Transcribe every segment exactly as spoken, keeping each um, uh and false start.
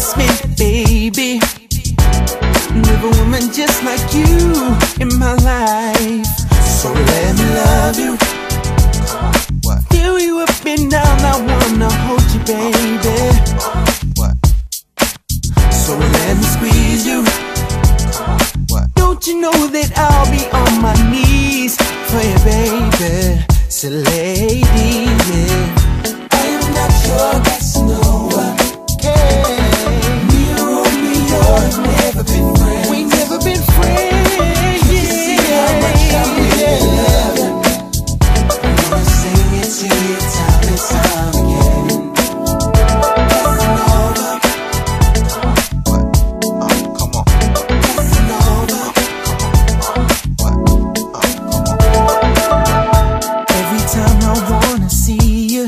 miss me, baby. With a woman just like you in my life. So let me love you. Fill you up and down, I wanna hold you, baby. So let me squeeze you. Don't you know that I'll be on my knees for you, baby? So lady, yeah. I am not your Casanova. Okay. Neither of me or have never been friends. We never been friends. Can't you see how much I really love you? I'm gonna sing it to you time and time again. Casanova. What? Oh, come on. Casanova. What? Oh, come on. Every time I wanna see you,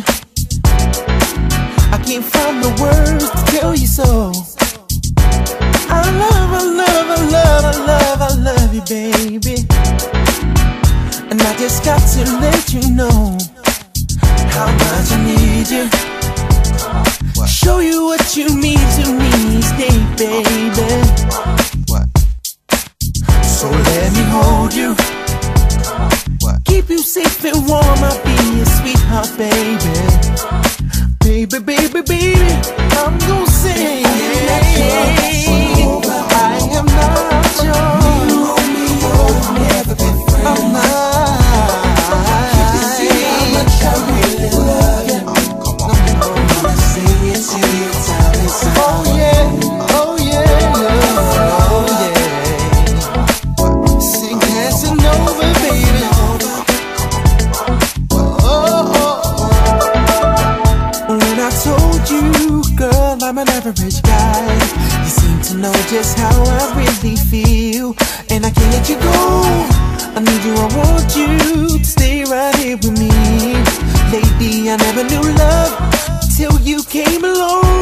I can't find the words to tell you so. I love, I love, I love, I love, I love you, baby. And I just got to let you know how much I need you. Show you what you mean to me each day, baby. So let me hold you, keep you safe and warm. I'll be your sweetheart, baby. Baby, baby, baby, I'm gonna say I am not yours. Never been friends. I'm not. You see how much I really love you. I'm gonna say it to you time and time. Oh yeah, oh yeah, oh yeah. Sing Casanova, baby. When I told you, girl, I'm an average guy, you seem to know just how I really feel. And I can't let you go, I need you, I want you to stay right here with me. Lady, I never knew love till you came along.